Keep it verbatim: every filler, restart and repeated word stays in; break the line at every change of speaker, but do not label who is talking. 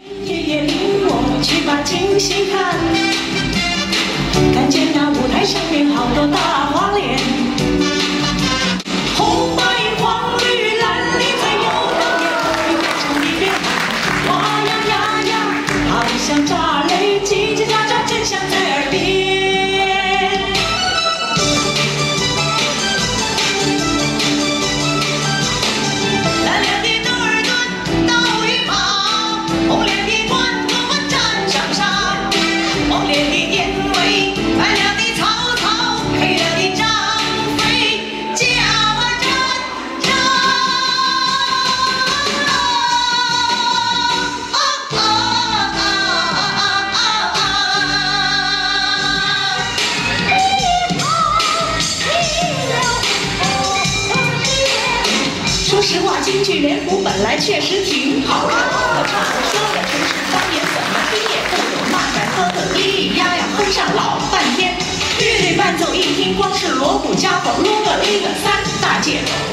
爷爷领我去把京戏看，看见那舞台上面好多大花脸，红白黄绿蓝鹂彩有它也会唱一遍，哇呀呀呀，好像炸雷，叽叽喳喳，真响在耳边。 说实话，京剧脸谱本来确实挺好看，可唱说的城市方言怎么听也不懂，慢慢哼哼，咿咿呀呀哼上老半天。乐队伴奏一听，光是锣鼓家伙，噜个哩个三大件。